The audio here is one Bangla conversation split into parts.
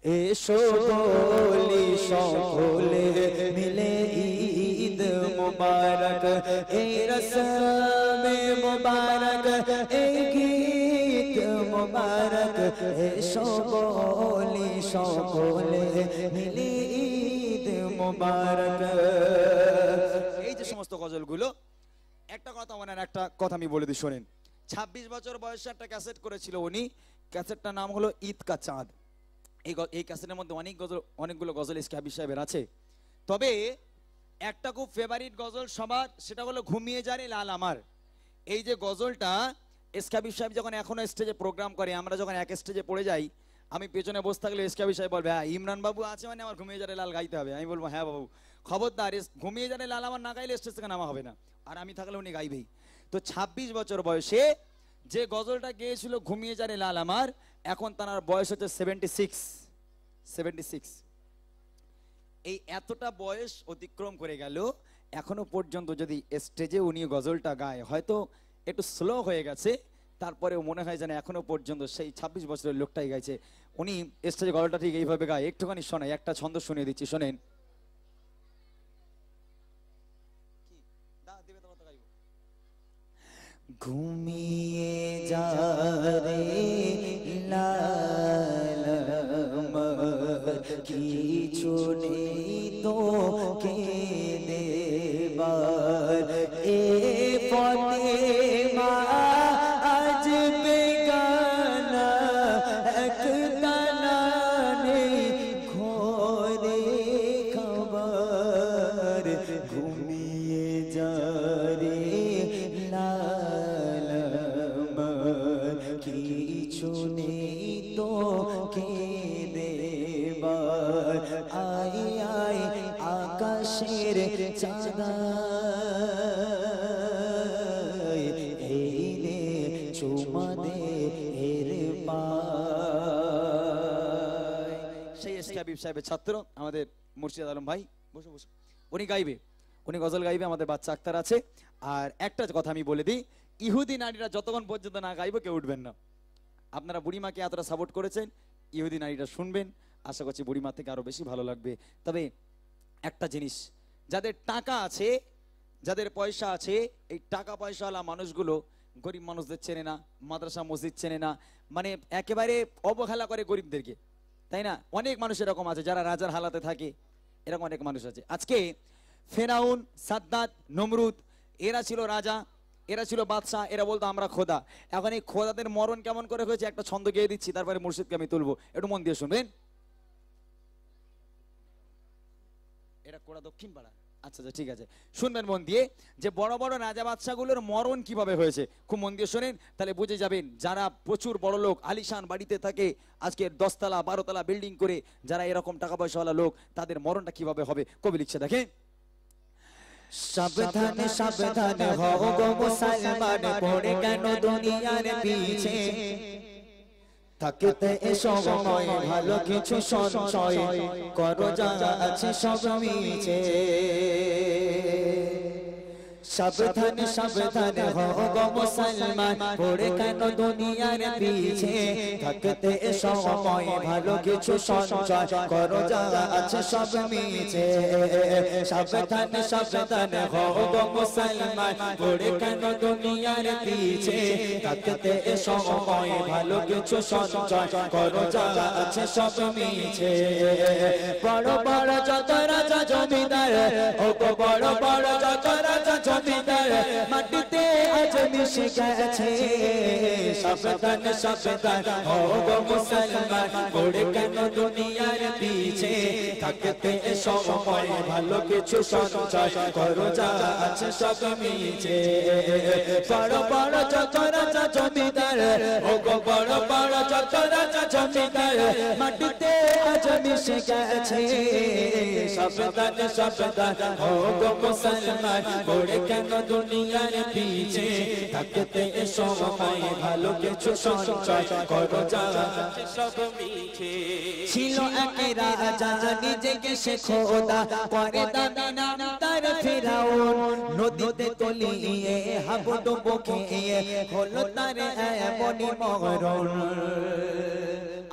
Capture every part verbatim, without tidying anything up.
এসো বলি সকলে মিলে ঈদ মুবারক, এই রসমে মুবারক, এই গীত মুবারক, এসো বলি সকলে মিলে ঈদ মুবারক। এই যে সমস্ত গজলগুলো, একটা কথা মনে, একটা কথা আমি বলে দিই শোনেন। ছাব্বিশ বছর বয়সে একটা ক্যাসেট করেছিল উনি, ক্যাসেটটার নাম হলো ঈদ কা চাঁদ। এই এই ক্যাসেটের মধ্যে অনেক গজল, অনেকগুলো গজল এসকে হাবিব সাহেবের আছে। তবে একটা খুব ফেভারিট গজল সবার, সেটা হলো ঘুমিয়ে যারে লাল আমার। এই যে গজলটা এসকে হাবিব সাহেব যখন এখনো স্টেজে প্রোগ্রাম করে, আমরা যখন এক স্টেজে পড়ে যাই, আমি পেছনে বসে থাকলে এসকে হাবিব সাহেব বলবে, হ্যাঁ ইমরান বাবু আছে মানে আমার ঘুমিয়ে যারে লাল গাইতে হবে। আমি বলবো হ্যাঁ বাবু, খবরদার ঘুমিয়ে যারে লাল আমার না গাইলে স্টেজ থেকে নামা হবে না। আর আমি থাকলে উনি গাইবেই। তো ছাব্বিশ বছর বয়সে যে গজলটা গেয়েছিল ঘুমিয়ে যারে লাল আমার, এখন তার বয়স হচ্ছে সেভেন্টি সিক্স সেভেন্টি সিক্স। এই এতটা বয়স অতিক্রম করে গেল, এখনো পর্যন্ত যদি স্টেজে উনি গজলটা গায়, হয়তো একটু স্লো হয়ে গেছে, তারপরেও মনে হয় যেন এখনো পর্যন্ত সেই ছাব্বিশ বছরের লোকটাই গাইছে। উনি স্টেজে গজলটা ঠিক এইভাবে গায়। একটুখানি শোনাই, একটা ছন্দ শুনিয়ে দিচ্ছি, শোনেন। ঘুমিয়ে যা রে লাল আমার, কিছু নেই তো কে দেবার, এ ফাতেমা আজ বেগানা, এক দানা নেই ঘরে খাবার। ঘুমিয়ে যা রে লাল আমার, কিছু নেই তো কে দেবার, আয় আয় আকাশের চাঁদা, এই রে চুমা দে এর পায়। সেই এসকে হাবিব সাহেবের ছাত্র আমাদের মুর্শিদ আলম ভাই, বসো বসো, উনি গাইবে, উনি গজল গাইবে। আমাদের বাচ্চা আক্তার আছে। আর একটা কথা আমি বলে দিই, ইহুদি নারীরা যতক্ষণ পর্যন্ত না গাইবে কেউ উঠবেন না। আপনারা বুড়িমাকে এতটা সাপোর্ট করেছেন, ইহুদি নারীরা শুনবেন, আশা করছি বুড়িমা থেকে আরো বেশি ভালো লাগবে। তবে একটা জিনিস, যাদের টাকা আছে, যাদের পয়সা আছে, এই টাকা পয়সাওয়ালা মানুষগুলো গরিব মানুষদের চেনে না, মাদ্রাসা মসজিদ চেনে না, মানে একেবারে অবহেলা করে গরিবদেরকে, তাই না? অনেক মানুষ এরকম আছে যারা রাজার হালাতে থাকে, এরকম অনেক মানুষ আছে। আজকে ফেরাউন, সাদ্দাত, নমরুদ, এরা ছিল রাজা, এরা ছিল বাদশাহ, এরা বলতো আমরা খোদা। এখন এই খোদাদের মরণ কেমন করে হয়েছে একটা ছন্দ গেয়ে দিচ্ছি, তারপরে মুর্শিদকে আমি তুলবো, একটু মন দিয়ে শুনবেন। এটা কোড়া দক্ষিণ পাড়া, আচ্ছা আচ্ছা ঠিক আছে, শুনবেন মন দিয়ে যে বড় বড় রাজা বাদশাগুলোর মরণ কিভাবে হয়েছে। খুব মন দিয়ে শোনেন, তাহলে বুঝে যাবেন যারা প্রচুর বড় লোক, আলিশান বাড়িতে থাকে, আজকে দশতলা বারোতলা বিল্ডিং করে, যারা এরকম টাকা পয়সাওয়ালা লোক, তাদের মরণটা কিভাবে হবে। কবি লিখছে দেখেন, সাবধানে সাবধানে হও গো মুসলমান, পড়ে কেন দুনিয়ার পিছে, থাকতে এসো সময় ভালো কিছু সঞ্চয়, করো যা আছে সব মিছে। সাবধানে সাবধানে হও গো মুসলমান, পড়ে কেন দুনিয়ার পিছে, থাকতে এসো সময় ভালো কিছু সঞ্চয়, করো যা আছে সব মিছে। সাবধানে সাবধানে হও গো মুসলমান, পড়ে কেন দুনিয়ার পিছে, থাকতে এসো সময় ভালো কিছু সঞ্চয়, করো যা আছে সব মিছে। বড় বড় যত রাজা জমিদার, ও গো বড় বড় যত রাজা জমিদার, মাটিতে আজ মিশে গেছে। সাবধান সাবধান হও গো মুসলমান, পড়ে কেন দুনিয়ার পিছে, থাকতে সময় ভালো কিছু সঞ্চয়, করো যা আছে সব মিছে। বড় বড় যত রাজা জমিদার, ও গো বড় বড় যত রাজা জমিদার, মাটিতে আজ মিশে গেছে। সাবধান সাবধান হও গো মুসলমান, পড়ে কেন দুনিয়ার পিছে, থাকতে সময় ভালো কিছু সঞ্চয়, করো যা সব মিছে। ছিল এক রাজা নিজেকে সে খোদা, করে দাবি নাম তার ফেরাউন, নদীতে তলিয়ে হাবুডুবু খেয়ে হলো তার এমনই মরণ।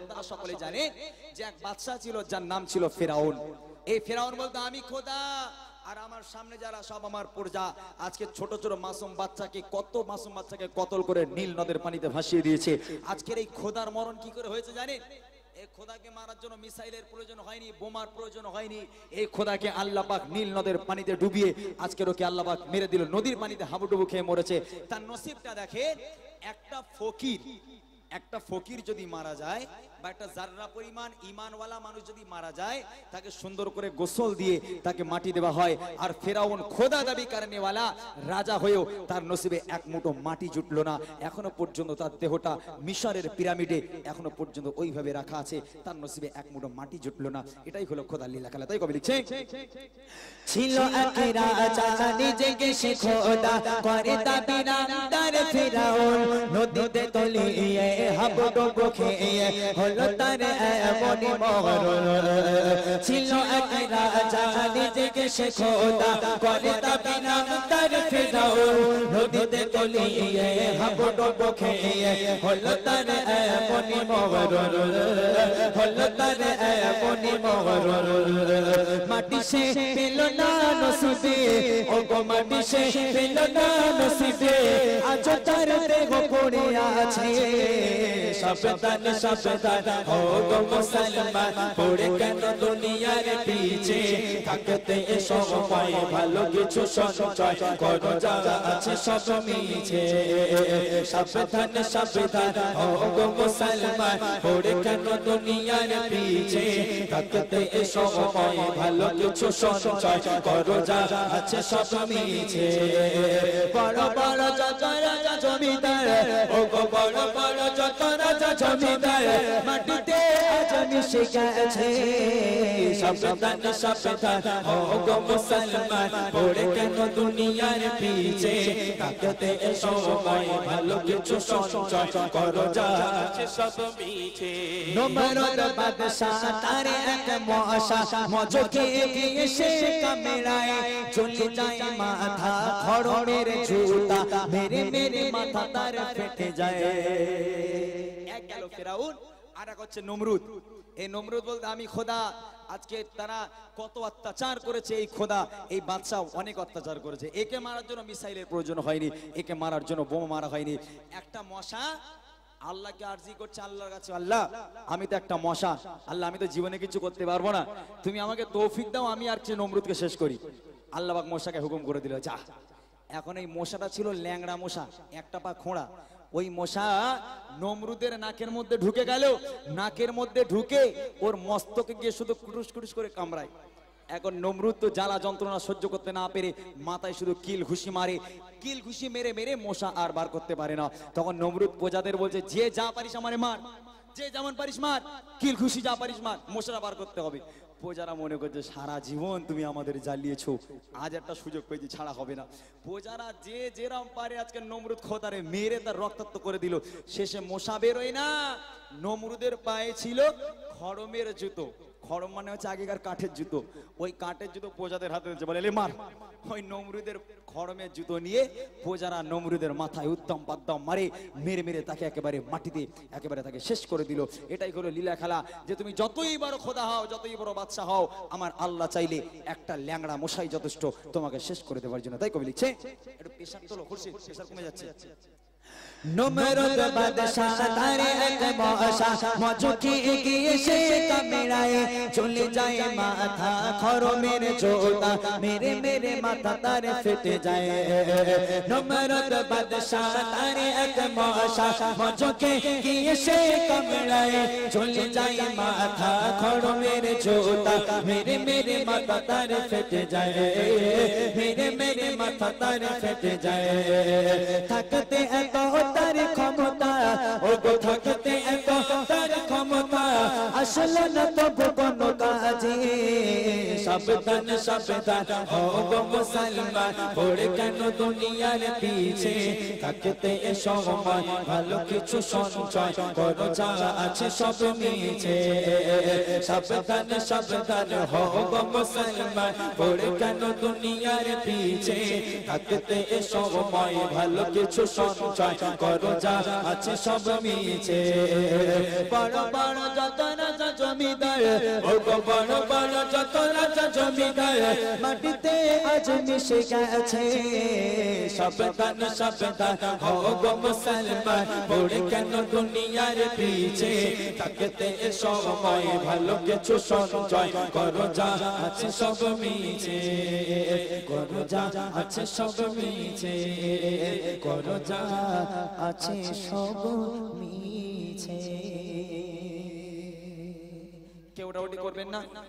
আপনারা সকলে জানেন যে এক বাদশা ছিল যার নাম ছিল ফেরাউন। এই ফেরাউন বলতো আমি খোদা, আর আমার সামনে যারা সব আমার প্রজা। আজকে ছোট ছোট মাসুম বাচ্চাকে, কত মাসুম বাচ্চাকে কতল করে নীল নদের পানিতে ভাসিয়ে দিয়েছে। আজকের এই খোদার মরণ কি করে হয়েছে জানেন? এই খোদাকে মারার জন্য মিসাইলের প্রয়োজন হয়নি, বোমার প্রয়োজন হয়নি। এই খোদাকে আল্লাহ পাক নীল নদের পানিতে ডুবিয়ে আজকের ওকে আল্লাহ পাক মেরে দিল, নদীর পানিতে হাবুডুবু খেয়ে মরেছে। তার নসিবটা দেখে, একটা ফকির একটা ফকির যদি মারা যায় বা একটা জাররা পরিমাণ ঈমানওয়ালা মানুষ যদি মারা যায়, তাকে সুন্দর করে গোসল দিয়ে তাকে মাটি দেওয়া হয়। আর ফেরাউন খোদা দাবি কারণেওয়ালা রাজা হয়েও তার নসিবে এক মুঠো মাটি জুটলো না। এখনো পর্যন্ত তার দেহটা মিশরের পিরামিডে এখনো পর্যন্ত ওইভাবে রাখা আছে, তার নসিবে এক মুঠো মাটি জুটলো না। এটাই হলো খোদার লীলা খেলা। তাই কবি লিখছে, ছিল এক রাজা নিজেকে সে খোদা করে দাবি নাম তার ফেরাউন, নদীতে তলিয়ে হাবুডুবু খেয়ে হলো তার এমনই মরণ। ছিল এক রাজা নিজেকে সে খোদা করে দাবি নাম তার ফেরাউন, নদীতে তলিয়ে হাবুডুবু খেয়ে হলো তার এমনই মরণ, হলো তার এমনই মরণ। মাটি সে পেল না নসিবে, ও গো মাটি সে পেল না নসিবে, আজ তার দেহ পড়ে আছে। সাবধান সাবধান ও গো মুসলমান, পড়ে কেন দুনিয়ার পিছে, থাকতে সময় ভালো কিছু সঞ্চয় করো, যা আছে সব মিছে। সাবধান সাবধান ও গো মুসলমান, পড়ে কেন দুনিয়ার পিছে, থাকতে সময় ভালো কিছু সঞ্চয় করো, যা আছে সব মিছে। বড় বড় যত রাজা জমিদার, ও গো বড় বড় যত রাজা জমিদার, মাটিতে আজ মিশে গেছে। সাবধান সাবধান ও গো মুসলমান, পড়ে কেন দুনিয়ার পিছে, থাকতে সময় ভালো কিছু সঞ্চয় করো, যা আছে সব মিছে। নমরুদ বাদশাহ তার এক মশা মজকে এসে কামড়ায়, চলে যায় মাথা খড়মের জুতা, মেরে মেরে মাথা তার ফেটে যায়। এক গেল ফেরাউন, আর এক হচ্ছে নমরুদ। এই নমরুদ বলতে আমি খোদা। আজকে তারা কত অত্যাচার করেছে, এই খোদা এই বাদশা অনেক অত্যাচার করেছে। একে মারার জন্য মিসাইলের প্রয়োজন হয়নি, একে মারার জন্য বোমা মারা হয়নি। একটা মশা আল্লাহকে আরজি করছে আল্লাহর কাছে, আল্লাহ আমি তো একটা মশা, আল্লাহ আমি তো জীবনে কিছু করতে পারবো না, তুমি আমাকে তৌফিক দাও, আমি আর চেয়ে নমরুদকে শেষ করি। আল্লাহ পাক মশাকে হুকুম করে দিল, যা। এখন এই মশাটা ছিল ল্যাংড়া মশা, একটা পা খোঁড়া। ওই মশা নমরুদের নাকের মধ্যে ঢুকে গেল, নাকের মধ্যে ঢুকে ওর মস্তকে গিয়ে শুধু কুটুস কুটুস করে কামড়ায়। এখন নমরুদ তো জ্বালা যন্ত্রণা সহ্য করতে না পেরে মাথায় শুধু কিল ঘুষি মারে, কিল ঘুষি মেরে মেরে মশা আর বার করতে পারে না। তখন নমরুদ প্রজাদের বলছে, যে যা পারিস আমারে মার, যে যেমন পারিস মার, কিল ঘুষি যা পারিস মার, মশারা বার করতে হবে। প্রজারা মনে করছে সারা জীবন তুমি আমাদের জ্বালিয়েছো, আজ একটা সুযোগ পেয়েছি, ছাড়া হবে না। প্রজারা যে যেরম পারে আজকে নমরুদ খোদারে মেরে তার রক্তাক্ত করে দিল। শেষে মশা বেরোয় না, নমরুদের পায়ে ছিল খড়মের জুতো। খড়ম মানে হচ্ছে আগেকার কাঠের জুতো। ওই কাঠের জুতো প্রজাদের হাতে দিচ্ছে, বলে মার। ওই নমরুদের খড়মের জুতো নিয়ে প্রজারা নমরুদের মাথায় উদ্যম পাদ্যম মারে, মেরে মেরে তাকে একেবারে মাটিতে একেবারে তাকে শেষ করে দিল। এটাই হলো লীলা খেলা, যে তুমি যতই বড় খোদা হও, যতই বড় বাদশা হও, আমার আল্লাহ চাইলে একটা ল্যাংড়া মশাই যথেষ্ট তোমাকে শেষ করে দেওয়ার জন্য। তাই কবি লিখছে, একটু প্রেসার তোলো, খুশি প্রেসার কমে যাচ্ছে। নমরুদ বাদশাহ তার এক মশা মজকে এসে কামড়ায়, চলে যায় মাথা খড়মের জোতা, মেরে মেরে মাথা তার ফেটে যায়। নমরুদ বাদশাহ তার এক মশা মজকে এসে কামড়ায়, চলে যায় মাথা খড়মের জোতা, মেরে মেরে মাথা তার ফেটে যায়, মেরে মেরে মাথা তার ফেটে যায়। থাকতে এত তার ক্ষমতা, ও গো থাকতে এত তার ক্ষমতা, আসলে না তবু কোনো কাজে। সাবধান সাবধান ও গো মুসলমান, পড়ে কেন দুনিয়ার পিছে, থাকতে সময় ভালো কিছু সঞ্চয় করো, যা আছে সব মিছে। সাবধান সাবধান ও গো মুসলমান, পড়ে কেন দুনিয়ার পিছে, থাকতে সময় ভালো কিছু সঞ্চয় করো, যা আছে সব মিছে। বড় বড় যত রাজা জমিদার ও গো বড় বড় যত রাজা জমিদার মাটিতে আজ মিশে গেছে সাবধান সাবধান হো গো মুসলমান পড়ে কেন দুনিয়ার পিছে তাকতে সময় ভালো কিছু সঞ্চয় করো যা আছে সব মিছে করো যা আছে সব মিছে করো যা আছে সব মিছে কেউ ওটা ওটি করবেন না।